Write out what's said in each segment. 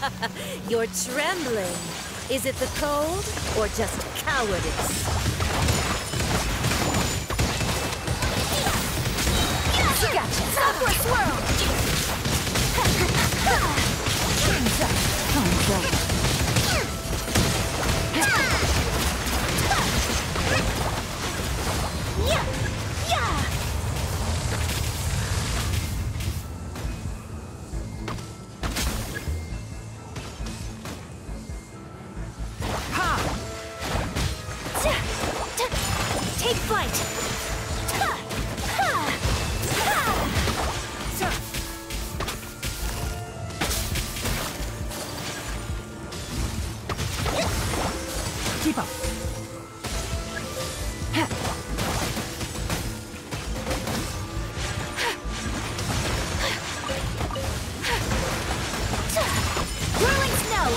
You're trembling. Is it the cold or just cowardice? Gotcha. Software swirl. Time's up. Time's up. Yeah. Yeah. Take flight! Keep up! Whirling snow!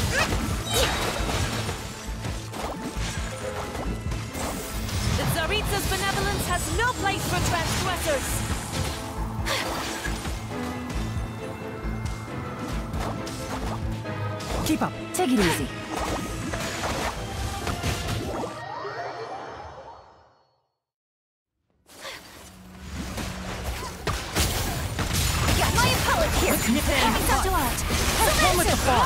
The Tsaritsa's benevolence has no place for transgressors! Keep up. Take it easy. Got my appellate here! Coming out to art! One with the fall!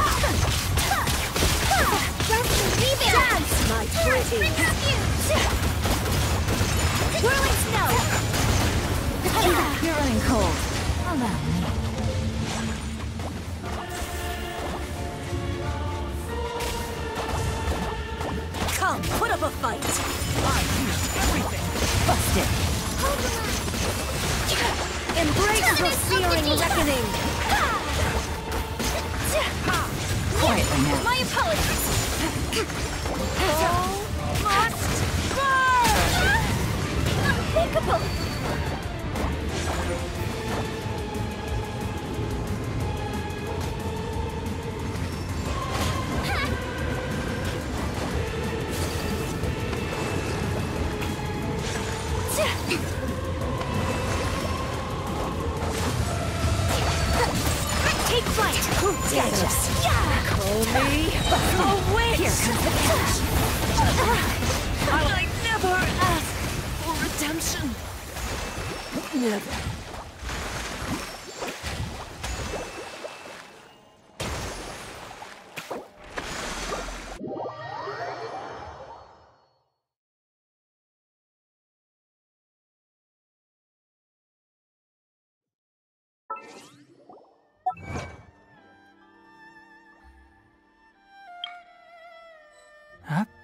Dance, my pretty! Whirling snow! You're running cold. Allow me. Come, put up a fight! I use everything! Busted! Embrace your searing reckoning! Quietly now. My apologies! All must burn! Unthinkable! Take flight! Gotcha! Call me a witch! Here comes the cash! I never asked for redemption! Never. Huh?